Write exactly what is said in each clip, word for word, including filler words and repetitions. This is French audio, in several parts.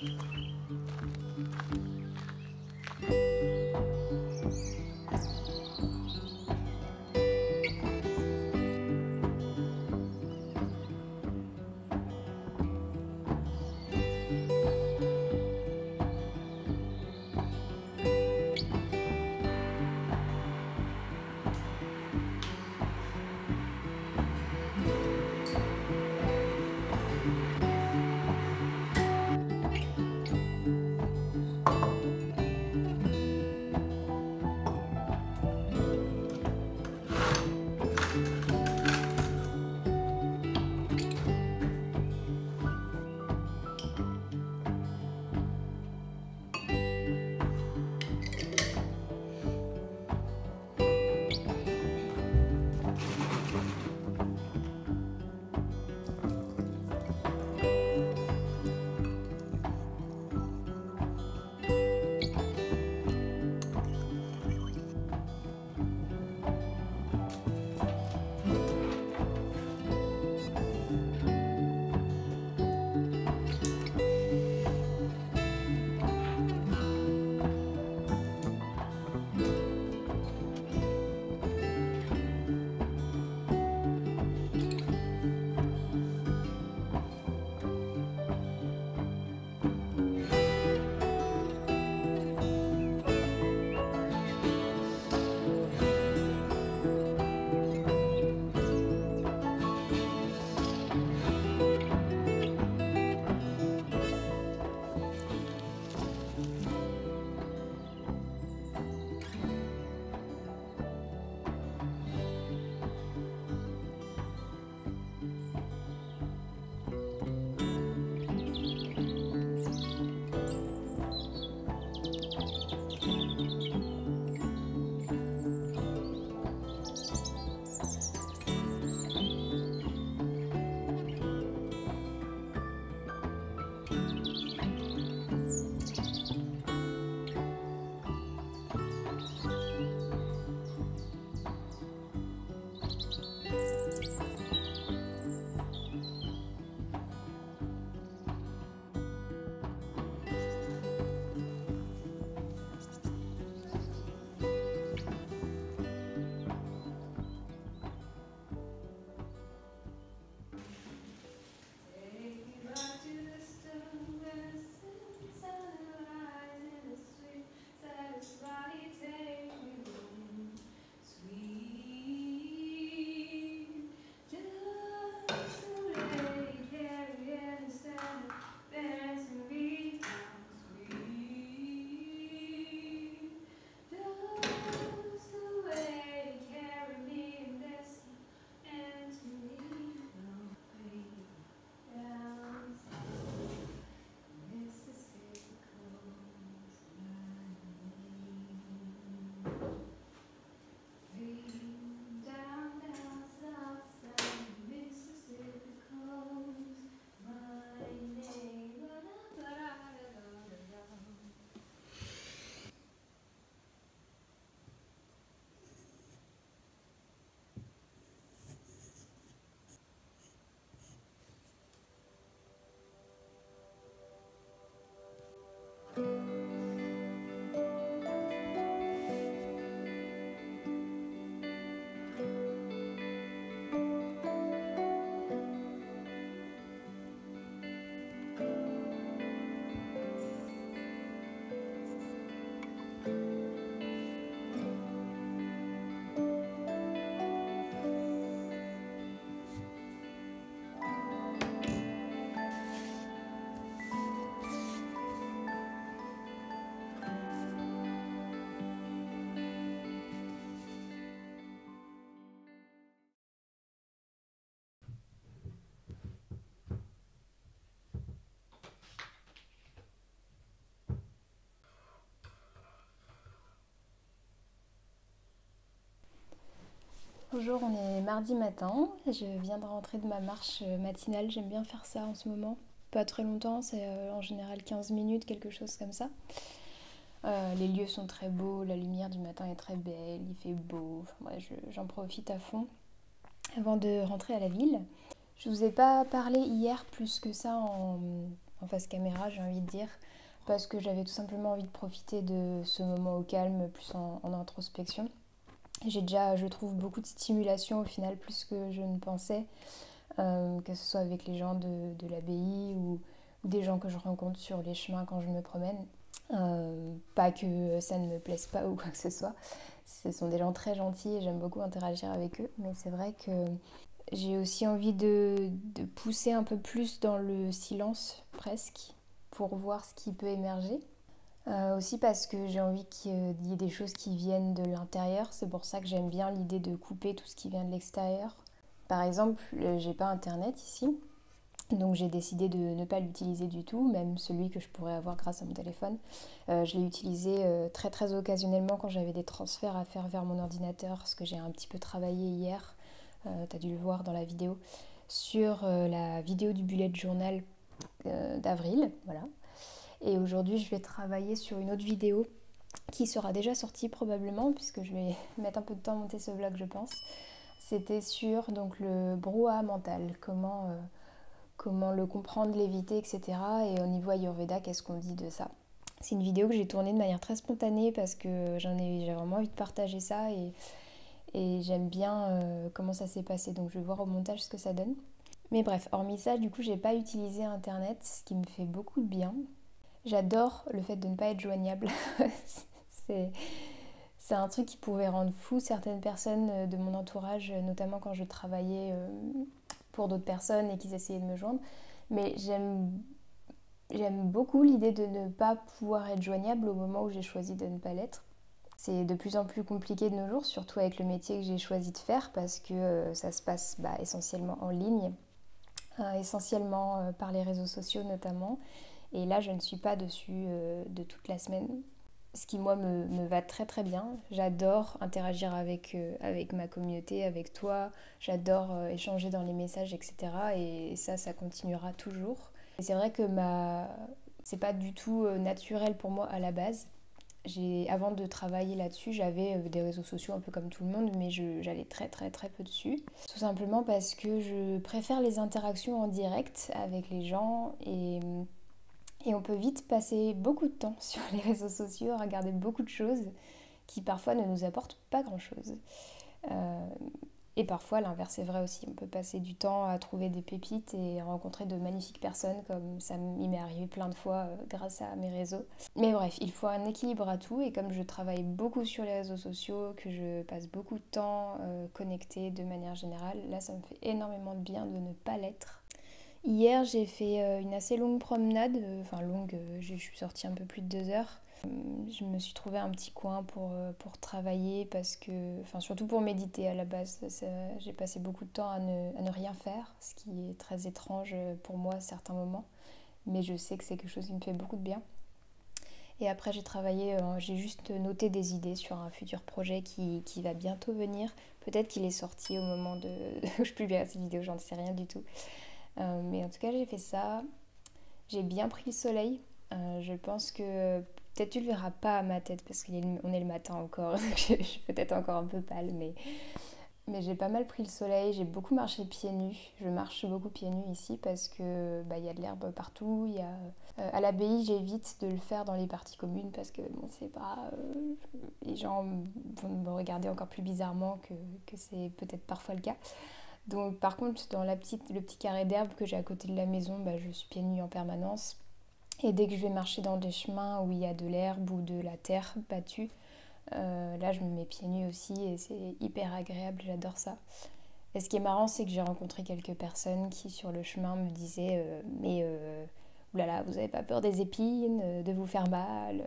Bonjour, on est mardi matin, je viens de rentrer de ma marche matinale, j'aime bien faire ça en ce moment. Pas très longtemps, c'est en général quinze minutes, quelque chose comme ça. Euh, les lieux sont très beaux, la lumière du matin est très belle, il fait beau, enfin, ouais, je, j'en profite à fond avant de rentrer à la ville. Je vous ai pas parlé hier plus que ça en, en face caméra, j'ai envie de dire, parce que j'avais tout simplement envie de profiter de ce moment au calme, plus en, en introspection. J'ai déjà, je trouve, beaucoup de stimulation au final, plus que je ne pensais, euh, que ce soit avec les gens de, de l'abbaye ou, ou des gens que je rencontre sur les chemins quand je me promène. Euh, pas que ça ne me plaise pas ou quoi que ce soit. Ce sont des gens très gentils et j'aime beaucoup interagir avec eux. Mais c'est vrai que j'ai aussi envie de, de pousser un peu plus dans le silence presque pour voir ce qui peut émerger. Euh, aussi parce que j'ai envie qu'il y ait des choses qui viennent de l'intérieur. C'est pour ça que j'aime bien l'idée de couper tout ce qui vient de l'extérieur. Par exemple, j'ai pas internet ici. Donc j'ai décidé de ne pas l'utiliser du tout, même celui que je pourrais avoir grâce à mon téléphone. Euh, je l'ai utilisé euh, très très occasionnellement quand j'avais des transferts à faire vers mon ordinateur, parce que j'ai un petit peu travaillé hier, euh, tu as dû le voir dans la vidéo, sur euh, la vidéo du bullet journal euh, d'avril. Voilà. Et aujourd'hui je vais travailler sur une autre vidéo qui sera déjà sortie probablement, puisque je vais mettre un peu de temps à monter ce vlog je pense. C'était sur donc, le brouhaha mental, comment... Euh, comment le comprendre, l'éviter, et cetera. Et au niveau Ayurveda, qu'est-ce qu'on dit de ça? C'est une vidéo que j'ai tournée de manière très spontanée parce que j'en ai, j'ai vraiment envie de partager ça et, et j'aime bien euh, comment ça s'est passé. Donc je vais voir au montage ce que ça donne. Mais bref, hormis ça, du coup, j'ai pas utilisé Internet, ce qui me fait beaucoup de bien. J'adore le fait de ne pas être joignable. c'est, c'est un truc qui pouvait rendre fou certaines personnes de mon entourage, notamment quand je travaillais... Euh, pour d'autres personnes et qu'ils essayaient de me joindre. Mais j'aime, j'aime beaucoup l'idée de ne pas pouvoir être joignable au moment où j'ai choisi de ne pas l'être. C'est de plus en plus compliqué de nos jours, surtout avec le métier que j'ai choisi de faire parce que euh, ça se passe bah, essentiellement en ligne, euh, essentiellement euh, par les réseaux sociaux notamment. Et là, je ne suis pas dessus euh, de toute la semaine. Ce qui, moi, me, me va très très bien. J'adore interagir avec, euh, avec ma communauté, avec toi. J'adore euh, échanger dans les messages, et cetera. Et ça, ça continuera toujours. Et c'est vrai que ma... c'est pas du tout euh, naturel pour moi à la base. J'ai... Avant de travailler là-dessus, j'avais euh, des réseaux sociaux un peu comme tout le monde, mais je... j'allais très très très peu dessus. Tout simplement parce que je préfère les interactions en direct avec les gens et... Et on peut vite passer beaucoup de temps sur les réseaux sociaux, à regarder beaucoup de choses qui parfois ne nous apportent pas grand-chose. Euh, et parfois l'inverse est vrai aussi. On peut passer du temps à trouver des pépites et rencontrer de magnifiques personnes comme ça m'est arrivé plein de fois euh, grâce à mes réseaux. Mais bref, il faut un équilibre à tout et comme je travaille beaucoup sur les réseaux sociaux, que je passe beaucoup de temps euh, connectée de manière générale, là ça me fait énormément de bien de ne pas l'être. Hier, j'ai fait une assez longue promenade, enfin longue, je suis sortie un peu plus de deux heures. Je me suis trouvé un petit coin pour, pour travailler parce que, enfin surtout pour méditer à la base. Ça, j'ai passé beaucoup de temps à ne, à ne rien faire, ce qui est très étrange pour moi à certains moments. Mais je sais que c'est quelque chose qui me fait beaucoup de bien. Et après, j'ai travaillé, euh, j'ai juste noté des idées sur un futur projet qui, qui va bientôt venir. Peut-être qu'il est sorti au moment de... je publierai cette vidéo, j'en sais rien du tout. Euh, mais en tout cas, j'ai fait ça. J'ai bien pris le soleil. Euh, je pense que peut-être tu le verras pas à ma tête parce qu'on est, est le matin encore. Je suis peut-être encore un peu pâle, mais, mais j'ai pas mal pris le soleil. J'ai beaucoup marché pieds nus. Je marche beaucoup pieds nus ici parce que bah, y a de l'herbe partout. Y a... Euh, à l'abbaye, j'évite de le faire dans les parties communes parce que bon, c'est pas, euh, les gens vont me regarder encore plus bizarrement que, que c'est peut-être parfois le cas. Donc par contre dans la petite, le petit carré d'herbe que j'ai à côté de la maison, bah, je suis pieds nus en permanence. Et dès que je vais marcher dans des chemins où il y a de l'herbe ou de la terre battue, euh, là je me mets pieds nus aussi et c'est hyper agréable, j'adore ça. Et ce qui est marrant c'est que j'ai rencontré quelques personnes qui sur le chemin me disaient euh, mais euh, oulala, vous avez pas peur des épines, de vous faire mal?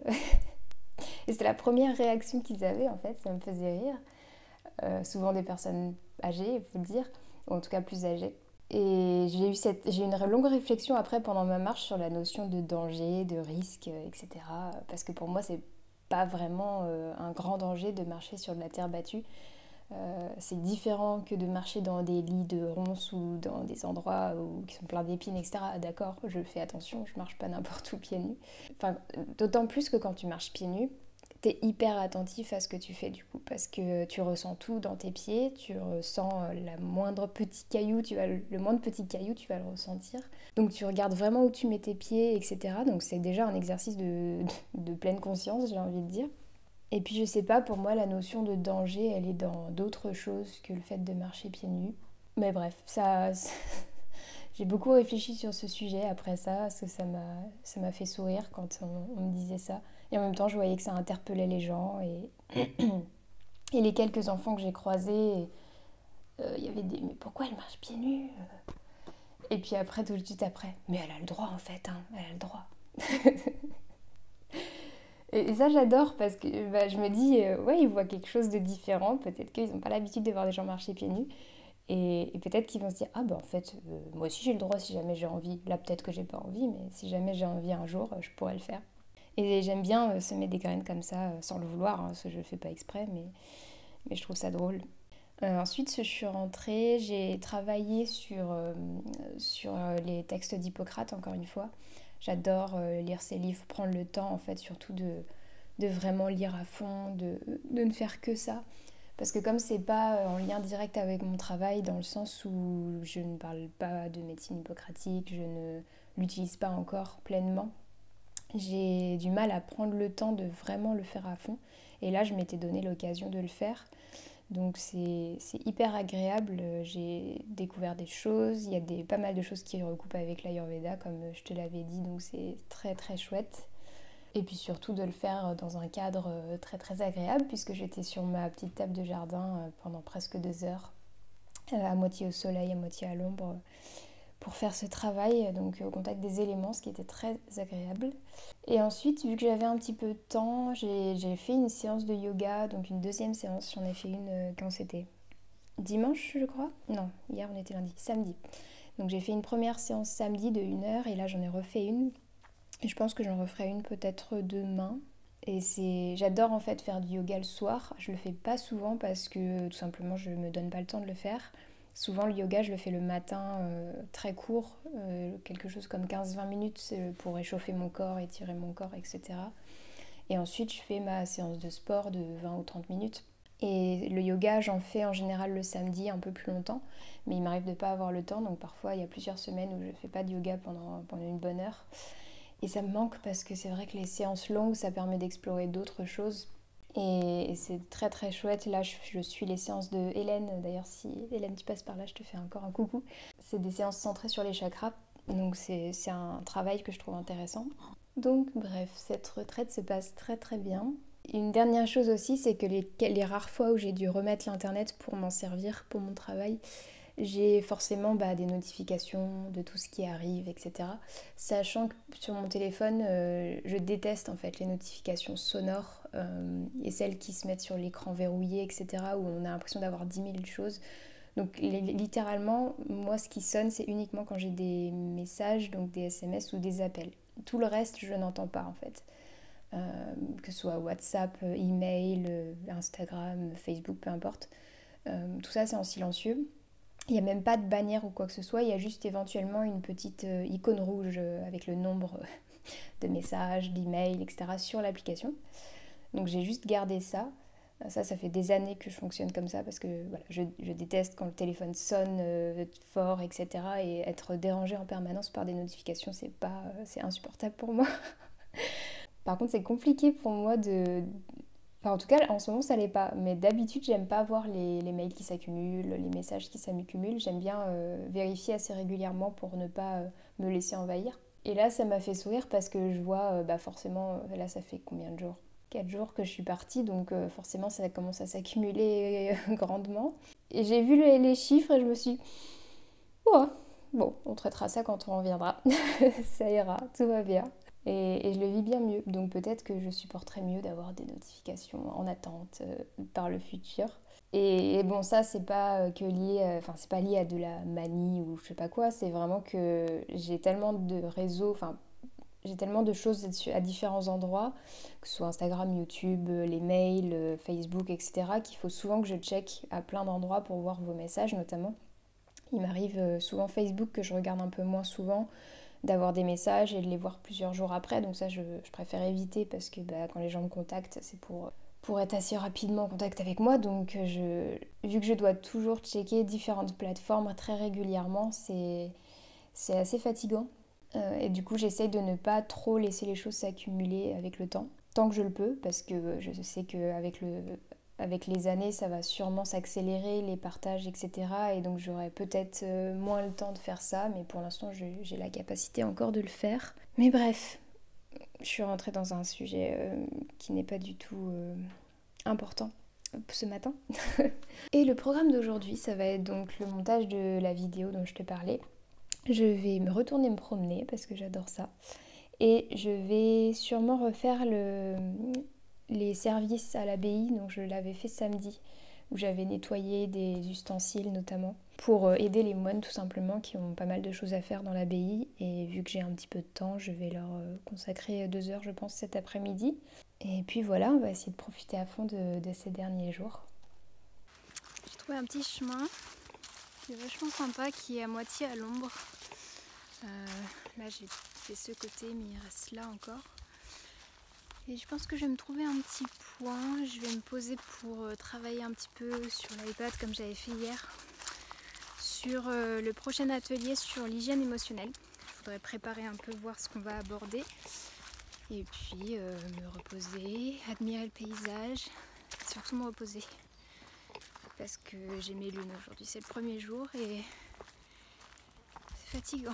Et c'était la première réaction qu'ils avaient en fait, ça me faisait rire. Euh, souvent des personnes âgées, il faut le dire, ou en tout cas plus âgées. Et j'ai eu, cette, j'ai eu une longue réflexion après pendant ma marche sur la notion de danger, de risque, et cetera. Parce que pour moi, c'est pas vraiment euh, un grand danger de marcher sur de la terre battue. Euh, c'est différent que de marcher dans des lits de ronces ou dans des endroits où, qui sont pleins d'épines, et cetera. D'accord, je fais attention, je marche pas n'importe où pieds nus. Enfin, d'autant plus que quand tu marches pieds nus, t'es hyper attentif à ce que tu fais du coup, parce que tu ressens tout dans tes pieds, tu ressens la moindre petit caillou, tu vas le, le moindre petit caillou, tu vas le ressentir. Donc tu regardes vraiment où tu mets tes pieds, et cetera. Donc c'est déjà un exercice de, de, de pleine conscience, j'ai envie de dire. Et puis je sais pas, pour moi la notion de danger, elle est dans d'autres choses que le fait de marcher pieds nus. Mais bref, ça... J'ai beaucoup réfléchi sur ce sujet après ça, parce que ça m'a, ça m'a fait sourire quand on, on me disait ça. Et en même temps, je voyais que ça interpellait les gens. Et, et les quelques enfants que j'ai croisés, il euh, y avait des... Mais pourquoi elle marche pieds nus? Et puis après, tout de suite après, mais elle a le droit en fait, hein, elle a le droit. Et ça, j'adore parce que bah, je me dis, euh, ouais, ils voient quelque chose de différent. Peut-être qu'ils n'ont pas l'habitude de voir des gens marcher pieds nus. Et, et peut-être qu'ils vont se dire, ah ben en fait, euh, moi aussi j'ai le droit si jamais j'ai envie. Là, peut-être que j'ai pas envie, mais si jamais j'ai envie un jour, euh, je pourrais le faire. Et j'aime bien euh, semer des graines comme ça, euh, sans le vouloir, hein, parce que je le fais pas exprès, mais, mais je trouve ça drôle. Euh, ensuite, je suis rentrée, j'ai travaillé sur, euh, sur euh, les textes d'Hippocrate, encore une fois. J'adore euh, lire ces livres, prendre le temps, en fait, surtout de, de vraiment lire à fond, de, de ne faire que ça. Parce que comme c'est pas en lien direct avec mon travail, dans le sens où je ne parle pas de médecine hippocratique, je ne l'utilise pas encore pleinement, j'ai du mal à prendre le temps de vraiment le faire à fond. Et là, je m'étais donné l'occasion de le faire. Donc c'est, c'est hyper agréable, j'ai découvert des choses, il y a des, pas mal de choses qui recoupent avec l'Ayurveda, comme je te l'avais dit, donc c'est très très chouette. Et puis surtout de le faire dans un cadre très très agréable, puisque j'étais sur ma petite table de jardin pendant presque deux heures, à moitié au soleil, à moitié à l'ombre, pour faire ce travail, donc au contact des éléments, ce qui était très agréable. Et ensuite, vu que j'avais un petit peu de temps, j'ai, j'ai fait une séance de yoga, donc une deuxième séance, j'en ai fait une quand c'était dimanche, je crois. Non, hier on était lundi, samedi. Donc j'ai fait une première séance samedi de une heure, et là j'en ai refait une. Et je pense que j'en referai une peut-être demain. Et c'est... j'adore en fait faire du yoga le soir. Je le fais pas souvent parce que tout simplement je me donne pas le temps de le faire. Souvent le yoga je le fais le matin euh, très court, euh, quelque chose comme quinze à vingt minutes pour réchauffer mon corps, étirer mon corps, et cetera. Et ensuite je fais ma séance de sport de vingt ou trente minutes. Et le yoga j'en fais en général le samedi un peu plus longtemps, mais il m'arrive de pas avoir le temps, donc parfois il y a plusieurs semaines où je fais pas de yoga pendant, pendant une bonne heure. Et ça me manque parce que c'est vrai que les séances longues, ça permet d'explorer d'autres choses. Et, et c'est très très chouette. Là, je, je suis les séances de Hélène. D'ailleurs, si Hélène, tu passes par là, je te fais encore un coucou. C'est des séances centrées sur les chakras. Donc c'est, c'est un travail que je trouve intéressant. Donc bref, cette retraite se passe très très bien. Une dernière chose aussi, c'est que les, les rares fois où j'ai dû remettre l'internet pour m'en servir pour mon travail, j'ai forcément bah, des notifications de tout ce qui arrive, et cetera. Sachant que sur mon téléphone, euh, je déteste en fait les notifications sonores euh, et celles qui se mettent sur l'écran verrouillé, et cetera, où on a l'impression d'avoir dix mille choses. Donc les, littéralement, moi ce qui sonne, c'est uniquement quand j'ai des messages, donc des S M S ou des appels. Tout le reste, je n'entends pas en fait. Euh, que ce soit WhatsApp, email, Instagram, Facebook, peu importe. Euh, tout ça, c'est en silencieux. Il n'y a même pas de bannière ou quoi que ce soit, il y a juste éventuellement une petite euh, icône rouge euh, avec le nombre de messages, d'emails, et cetera sur l'application. Donc j'ai juste gardé ça. Ça, ça fait des années que je fonctionne comme ça parce que voilà, je, je déteste quand le téléphone sonne euh, fort, et cetera. Et être dérangée en permanence par des notifications, c'est pas, c'est insupportable pour moi. Par contre, c'est compliqué pour moi de... Enfin, en tout cas, en ce moment, ça l'est pas. Mais d'habitude, j'aime pas voir les, les mails qui s'accumulent, les messages qui s'accumulent. J'aime bien euh, vérifier assez régulièrement pour ne pas euh, me laisser envahir. Et là, ça m'a fait sourire parce que je vois, euh, bah forcément, là, ça fait combien de jours? Quatre jours que je suis partie, donc euh, forcément, ça commence à s'accumuler grandement. Et j'ai vu les, les chiffres et je me suis dit, oh, bon, on traitera ça quand on reviendra. Ça ira, tout va bien. Et, et je le vis bien mieux. Donc peut-être que je supporterai mieux d'avoir des notifications en attente euh, par le futur. Et, et bon, ça, c'est pas que lié, enfin, c'est pas lié à de la manie ou je sais pas quoi. C'est vraiment que j'ai tellement de réseaux, enfin, j'ai tellement de choses à différents endroits, que ce soit Instagram, YouTube, les mails, Facebook, et cetera, qu'il faut souvent que je check à plein d'endroits pour voir vos messages notamment. Il m'arrive souvent Facebook que je regarde un peu moins souvent, d'avoir des messages et de les voir plusieurs jours après. Donc ça, je, je préfère éviter parce que bah, quand les gens me contactent, c'est pour, pour être assez rapidement en contact avec moi. Donc je, vu que je dois toujours checker différentes plateformes très régulièrement, c'est, c'est assez fatigant. Euh, et du coup, j'essaye de ne pas trop laisser les choses s'accumuler avec le temps, tant que je le peux, parce que je sais qu'avec le... avec les années, ça va sûrement s'accélérer, les partages, et cetera. Et donc j'aurai peut-être moins le temps de faire ça, mais pour l'instant, j'ai la capacité encore de le faire. Mais bref, je suis rentrée dans un sujet euh, qui n'est pas du tout euh, important ce matin. Et le programme d'aujourd'hui, ça va être donc le montage de la vidéo dont je te parlais. Je vais me retourner me promener parce que j'adore ça. Et je vais sûrement refaire le... les services à l'abbaye, donc je l'avais fait samedi, où j'avais nettoyé des ustensiles notamment, pour aider les moines tout simplement, qui ont pas mal de choses à faire dans l'abbaye, et vu que j'ai un petit peu de temps, je vais leur consacrer deux heures je pense cet après-midi. Et puis voilà, on va essayer de profiter à fond de, de ces derniers jours. J'ai trouvé un petit chemin qui est vachement sympa, qui est à moitié à l'ombre. Euh, là j'ai fait ce côté, mais il reste là encore. Et je pense que je vais me trouver un petit point, je vais me poser pour travailler un petit peu sur l'iPad comme j'avais fait hier, sur le prochain atelier sur l'hygiène émotionnelle. Je voudrais préparer un peu, voir ce qu'on va aborder, et puis euh, me reposer, admirer le paysage, surtout me reposer, parce que j'ai mes lunes aujourd'hui, c'est le premier jour et c'est fatigant.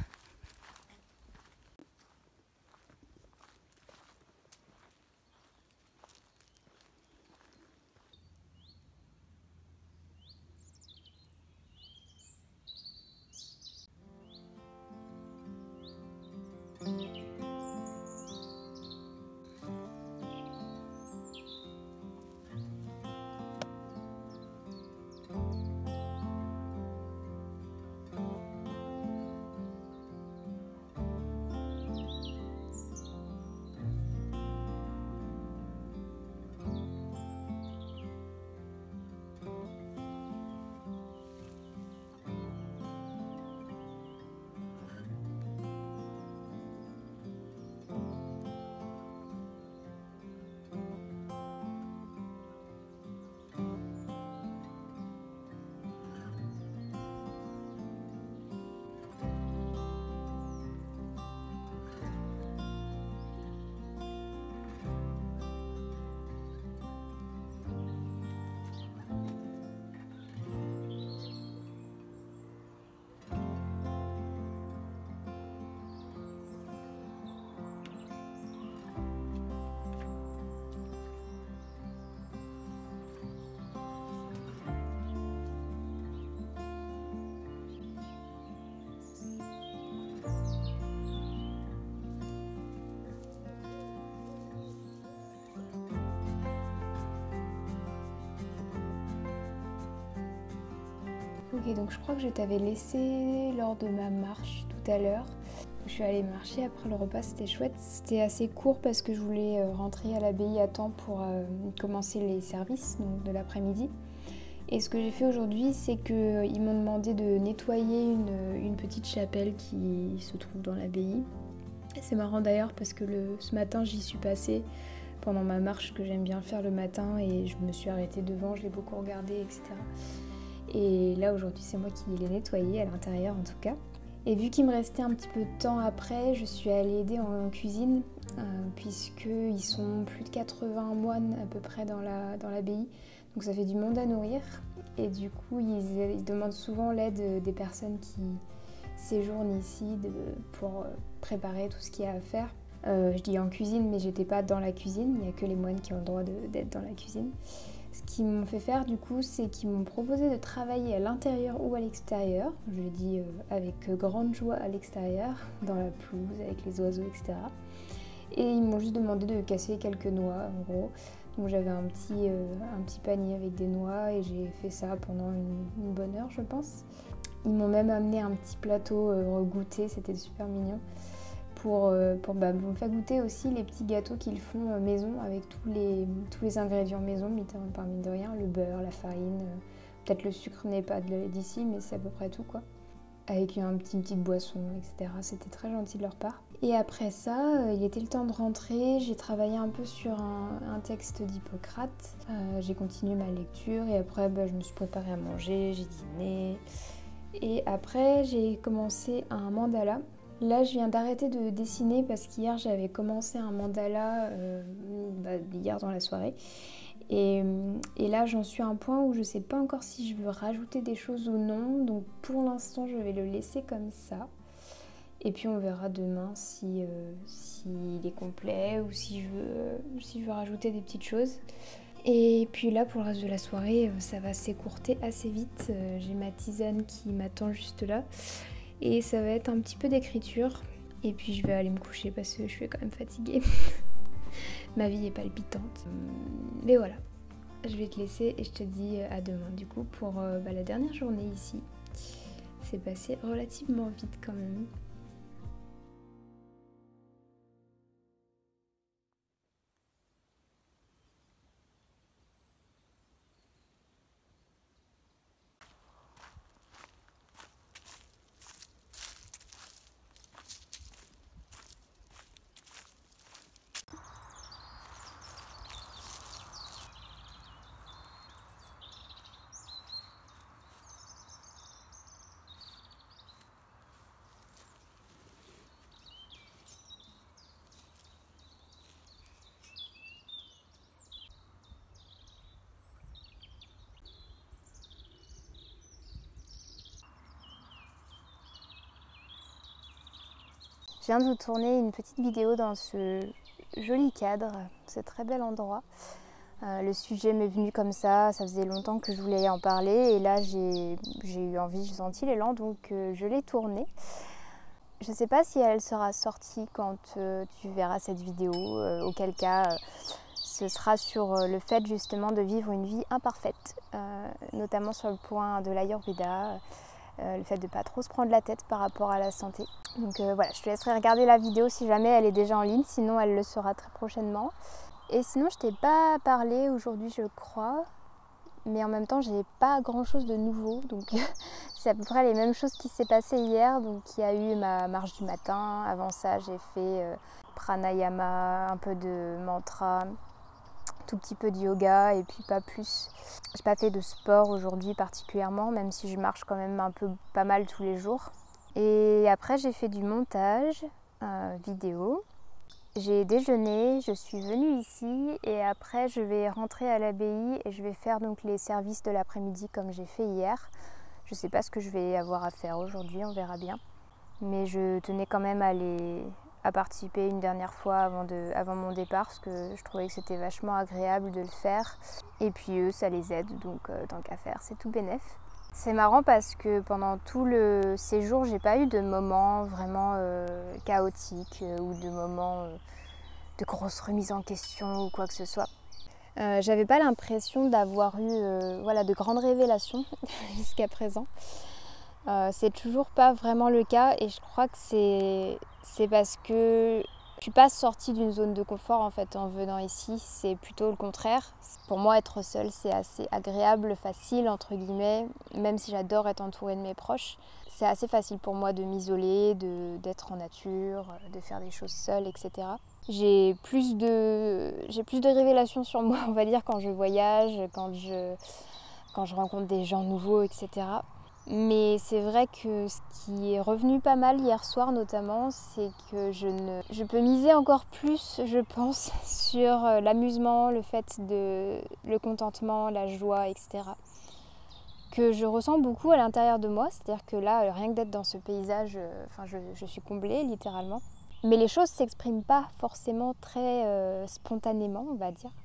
Ok, donc je crois que je t'avais laissé lors de ma marche tout à l'heure. Je suis allée marcher après le repas, c'était chouette. C'était assez court parce que je voulais rentrer à l'abbaye à temps pour euh, commencer les services donc de l'après-midi. Et ce que j'ai fait aujourd'hui, c'est qu'ils m'ont demandé de nettoyer une, une petite chapelle qui se trouve dans l'abbaye. C'est marrant d'ailleurs parce que le, ce matin, j'y suis passée pendant ma marche que j'aime bien faire le matin et je me suis arrêtée devant, je l'ai beaucoup regardé, et cetera. Et là aujourd'hui c'est moi qui l'ai nettoyé à l'intérieur en tout cas. Et vu qu'il me restait un petit peu de temps après, je suis allée aider en cuisine euh, puisqu'ils sont plus de quatre-vingts moines à peu près dans la, dans l'abbaye. Donc ça fait du monde à nourrir et du coup ils, ils demandent souvent l'aide des personnes qui séjournent ici de, pour préparer tout ce qu'il y a à faire. Euh, je dis en cuisine mais j'étais pas dans la cuisine, il n'y a que les moines qui ont le droit d'être dans la cuisine. Ce qu'ils m'ont fait faire du coup, c'est qu'ils m'ont proposé de travailler à l'intérieur ou à l'extérieur. Je l'ai dit euh, avec grande joie à l'extérieur, dans la pelouse, avec les oiseaux, et cetera. Et ils m'ont juste demandé de casser quelques noix, en gros. Donc j'avais un petit, euh, un petit panier avec des noix et j'ai fait ça pendant une, une bonne heure, je pense. Ils m'ont même amené un petit plateau euh, goûté, c'était super mignon. Pour, pour bah, me faire goûter aussi les petits gâteaux qu'ils font maison avec tous les, tous les ingrédients maison, parmi de rien, le beurre, la farine, peut-être le sucre n'est pas d'ici, mais c'est à peu près tout quoi. avec un petit, une petite boisson, et cetera. C'était très gentil de leur part. Et après ça, il était le temps de rentrer. J'ai travaillé un peu sur un, un texte d'Hippocrate. Euh, j'ai continué ma lecture et après, bah, je me suis préparée à manger, j'ai dîné. Et après, j'ai commencé un mandala. Là, je viens d'arrêter de dessiner parce qu'hier, j'avais commencé un mandala euh, bah, hier dans la soirée. Et, et là, j'en suis à un point où je ne sais pas encore si je veux rajouter des choses ou non. Donc pour l'instant, je vais le laisser comme ça. Et puis on verra demain si, euh, s'il est complet ou si je, veux, euh, si je veux rajouter des petites choses. Et puis là, pour le reste de la soirée, ça va s'écourter assez vite. J'ai ma tisane qui m'attend juste là. Et ça va être un petit peu d'écriture. Et puis je vais aller me coucher parce que je suis quand même fatiguée. Ma vie est palpitante. Mais voilà, je vais te laisser et je te dis à demain du coup pour euh, bah, la dernière journée ici. C'est passé relativement vite quand même. Je viens de vous tourner une petite vidéo dans ce joli cadre, ce très bel endroit. Euh, le sujet m'est venu comme ça, ça faisait longtemps que je voulais en parler et là j'ai eu envie, j'ai senti l'élan donc euh, je l'ai tournée. Je ne sais pas si elle sera sortie quand euh, tu verras cette vidéo, euh, auquel cas euh, ce sera sur euh, le fait justement de vivre une vie imparfaite, euh, notamment sur le point de l'Ayurveda. Euh, le fait de ne pas trop se prendre la tête par rapport à la santé. Donc euh, voilà, je te laisserai regarder la vidéo si jamais elle est déjà en ligne, sinon elle le sera très prochainement. Et sinon je t'ai pas parlé aujourd'hui je crois, mais en même temps j'ai pas grand chose de nouveau, donc c'est à peu près les mêmes choses qui s'est passé hier. Donc il y a eu ma marche du matin, avant ça j'ai fait euh, pranayama, un peu de mantra, tout petit peu de yoga et puis pas plus. J'ai pas fait de sport aujourd'hui particulièrement, même si je marche quand même un peu pas mal tous les jours. Et après j'ai fait du montage euh, vidéo. J'ai déjeuné, je suis venue ici et après je vais rentrer à l'abbaye et je vais faire donc les services de l'après-midi comme j'ai fait hier. Je sais pas ce que je vais avoir à faire aujourd'hui, on verra bien. Mais je tenais quand même à les... à participer une dernière fois avant, de, avant mon départ parce que je trouvais que c'était vachement agréable de le faire. Et puis eux, ça les aide, donc euh, tant qu'à faire, c'est tout bénef. C'est marrant parce que pendant tout le séjour, j'ai pas eu de moments vraiment euh, chaotiques euh, ou de moments euh, de grosses remises en question ou quoi que ce soit. Euh, J'avais pas l'impression d'avoir eu euh, voilà, de grandes révélations jusqu'à présent. Euh, c'est toujours pas vraiment le cas et je crois que c'est c'est parce que je suis pas sortie d'une zone de confort en fait en venant ici, c'est plutôt le contraire. Pour moi être seule c'est assez agréable, facile entre guillemets, même si j'adore être entourée de mes proches. C'est assez facile pour moi de m'isoler, de, d'être en nature, de faire des choses seule, et cetera. J'ai plus de, j'ai plus de révélations sur moi on va dire quand je voyage, quand je, quand je rencontre des gens nouveaux, et cetera. Mais c'est vrai que ce qui est revenu pas mal hier soir notamment, c'est que je, ne, je peux miser encore plus, je pense, sur l'amusement, le fait de le contentement, la joie, et cetera. Que je ressens beaucoup à l'intérieur de moi, c'est-à-dire que là, rien que d'être dans ce paysage, enfin, je, je suis comblée littéralement. Mais les choses ne s'expriment pas forcément très euh, spontanément, on va dire.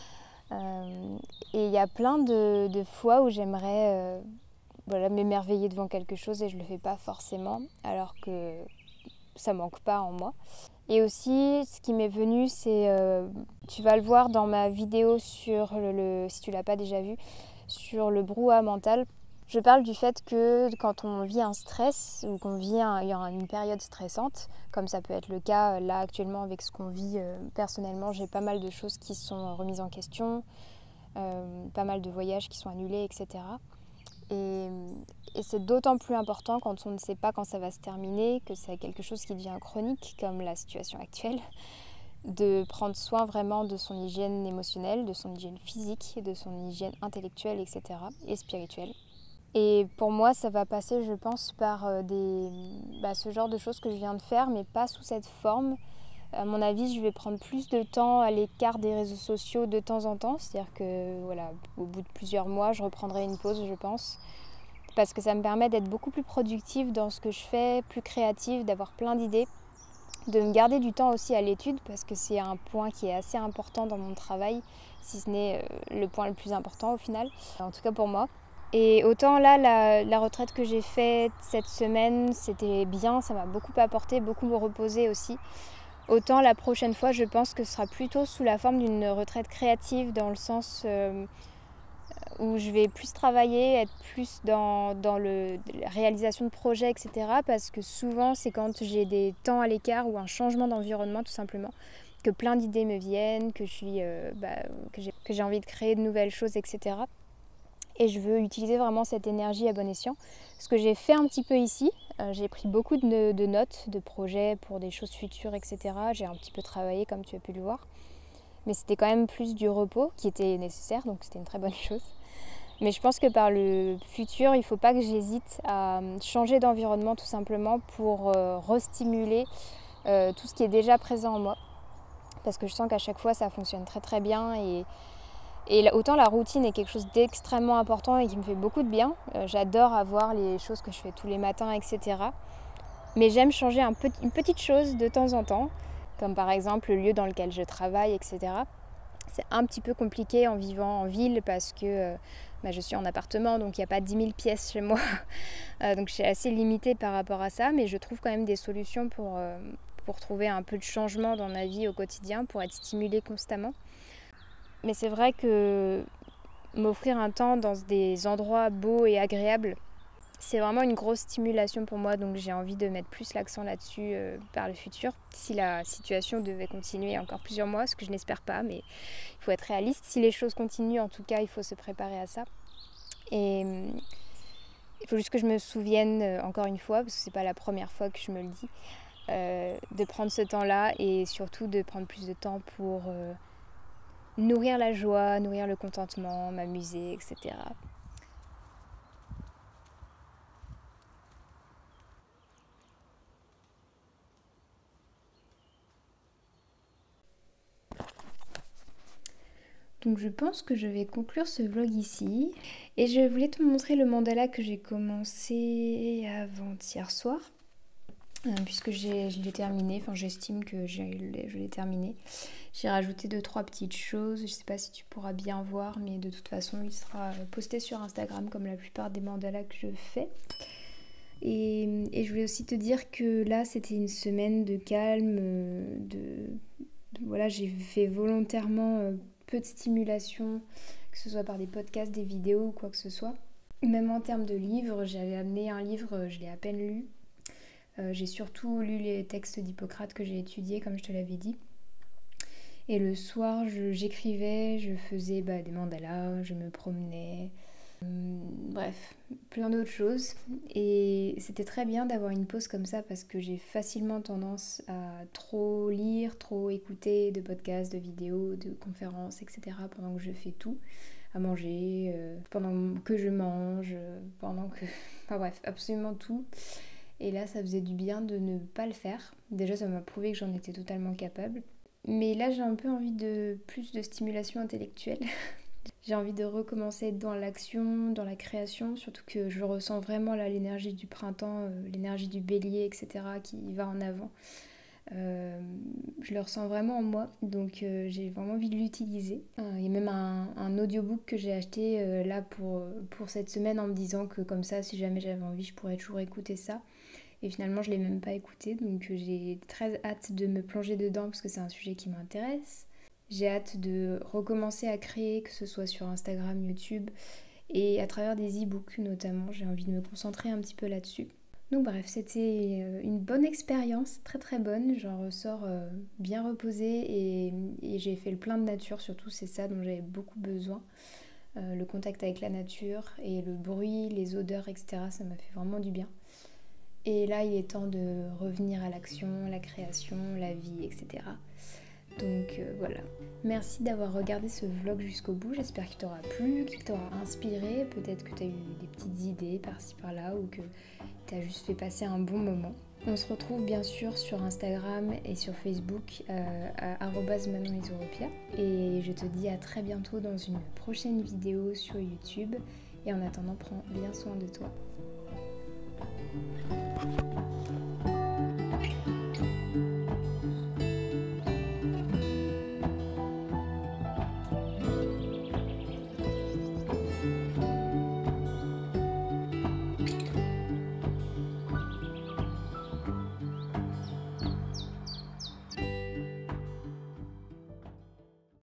Euh, et il y a plein de, de fois où j'aimerais... Euh, Voilà, m'émerveiller devant quelque chose et je le fais pas forcément alors que ça manque pas en moi. Et aussi ce qui m'est venu c'est, euh, tu vas le voir dans ma vidéo sur le, le si tu l'as pas déjà vu, sur le brouhaha mental. Je parle du fait que quand on vit un stress ou qu'on vit un, une période stressante, comme ça peut être le cas là actuellement avec ce qu'on vit euh, personnellement, j'ai pas mal de choses qui sont remises en question, euh, pas mal de voyages qui sont annulés, et cetera. Et, et c'est d'autant plus important quand on ne sait pas quand ça va se terminer, que c'est quelque chose qui devient chronique, comme la situation actuelle, de prendre soin vraiment de son hygiène émotionnelle, de son hygiène physique, de son hygiène intellectuelle, et cetera, et spirituelle. Et pour moi, ça va passer, je pense, par euh, des, bah, ce genre de choses que je viens de faire, mais pas sous cette forme. À mon avis, je vais prendre plus de temps à l'écart des réseaux sociaux de temps en temps. C'est-à-dire que, voilà, au bout de plusieurs mois, je reprendrai une pause, je pense. Parce que ça me permet d'être beaucoup plus productive dans ce que je fais, plus créative, d'avoir plein d'idées. De me garder du temps aussi à l'étude, parce que c'est un point qui est assez important dans mon travail, si ce n'est euh, le point le plus important au final, en tout cas pour moi. Et autant là, la, la retraite que j'ai faite cette semaine, c'était bien, ça m'a beaucoup apporté, beaucoup me reposer aussi. Autant la prochaine fois, je pense que ce sera plutôt sous la forme d'une retraite créative, dans le sens euh, où je vais plus travailler, être plus dans, dans le, la réalisation de projets, et cetera. Parce que souvent, c'est quand j'ai des temps à l'écart ou un changement d'environnement, tout simplement, que plein d'idées me viennent, que, je suis, euh, bah, que, j'ai, que j'ai envie de créer de nouvelles choses, et cetera. Et je veux utiliser vraiment cette énergie à bon escient. Ce que j'ai fait un petit peu ici, euh, j'ai pris beaucoup de, de notes, de projets pour des choses futures, et cetera. J'ai un petit peu travaillé, comme tu as pu le voir. Mais c'était quand même plus du repos qui était nécessaire, donc c'était une très bonne chose. Mais je pense que par le futur, il ne faut pas que j'hésite à changer d'environnement tout simplement pour euh, restimuler euh, tout ce qui est déjà présent en moi. Parce que je sens qu'à chaque fois, ça fonctionne très très bien. Et, et autant la routine est quelque chose d'extrêmement important et qui me fait beaucoup de bien. Euh, j'adore avoir les choses que je fais tous les matins, et cetera. Mais j'aime changer un peu, une petite chose de temps en temps, comme par exemple le lieu dans lequel je travaille, et cetera. C'est un petit peu compliqué en vivant en ville parce que euh, bah, je suis en appartement, donc il n'y a pas dix mille pièces chez moi. euh, donc je suis assez limitée par rapport à ça, mais je trouve quand même des solutions pour, euh, pour trouver un peu de changement dans ma vie au quotidien, pour être stimulée constamment. Mais c'est vrai que m'offrir un temps dans des endroits beaux et agréables, c'est vraiment une grosse stimulation pour moi, donc j'ai envie de mettre plus l'accent là-dessus euh, par le futur. Si la situation devait continuer encore plusieurs mois, ce que je n'espère pas, mais il faut être réaliste. Si les choses continuent, en tout cas, il faut se préparer à ça. Et euh, il faut juste que je me souvienne, euh, encore une fois, parce que c'est pas la première fois que je me le dis, euh, de prendre ce temps-là et surtout de prendre plus de temps pour euh, nourrir la joie, nourrir le contentement, m'amuser, et cetera. Donc je pense que je vais conclure ce vlog ici. Et je voulais te montrer le mandala que j'ai commencé avant-hier soir. Euh, puisque j'ai, je l'ai terminé, enfin j'estime que j'ai, je l'ai terminé. J'ai rajouté deux trois petites choses, je sais pas si tu pourras bien voir, mais de toute façon il sera posté sur Instagram comme la plupart des mandalas que je fais. Et, et je voulais aussi te dire que là c'était une semaine de calme, de, de voilà, j'ai fait volontairement peu de stimulation, que ce soit par des podcasts, des vidéos ou quoi que ce soit. Même en termes de livres, j'avais amené un livre, je l'ai à peine lu. Euh, j'ai surtout lu les textes d'Hippocrate que j'ai étudiés, comme je te l'avais dit. Et le soir, je, j'écrivais, je faisais bah, des mandalas, je me promenais. Hum, bref, plein d'autres choses. Et c'était très bien d'avoir une pause comme ça parce que j'ai facilement tendance à trop lire, trop écouter de podcasts, de vidéos, de conférences, et cetera pendant que je fais tout. À manger, euh, pendant que je mange, pendant que... Enfin bref, absolument tout. Et là, ça faisait du bien de ne pas le faire. Déjà, ça m'a prouvé que j'en étais totalement capable. Mais là, j'ai un peu envie de plus de stimulation intellectuelle. J'ai envie de recommencer dans l'action, dans la création, surtout que je ressens vraiment là l'énergie du printemps, euh, l'énergie du bélier, et cetera qui va en avant. Euh, je le ressens vraiment en moi, donc euh, j'ai vraiment envie de l'utiliser. Euh, il y a même un, un audiobook que j'ai acheté euh, là pour, pour cette semaine en me disant que comme ça, si jamais j'avais envie, je pourrais toujours écouter ça. Et finalement, je ne l'ai même pas écouté, donc j'ai très hâte de me plonger dedans parce que c'est un sujet qui m'intéresse. J'ai hâte de recommencer à créer, que ce soit sur Instagram, YouTube et à travers des e-books notamment. J'ai envie de me concentrer un petit peu là-dessus. Donc bref, c'était une bonne expérience, très très bonne. J'en ressors bien reposée et, et j'ai fait le plein de nature, surtout c'est ça dont j'avais beaucoup besoin. Euh, le contact avec la nature et le bruit, les odeurs, et cetera. Ça m'a fait vraiment du bien. Et là, il est temps de revenir à l'action, la création, la vie, et cetera. Donc euh, voilà. Merci d'avoir regardé ce vlog jusqu'au bout. J'espère qu'il t'aura plu, qu'il t'aura inspiré. Peut-être que tu as eu des petites idées par-ci par-là ou que tu as juste fait passer un bon moment. On se retrouve bien sûr sur Instagram et sur Facebook euh, à arobase manon isoropia. Et je te dis à très bientôt dans une prochaine vidéo sur YouTube. Et en attendant, prends bien soin de toi.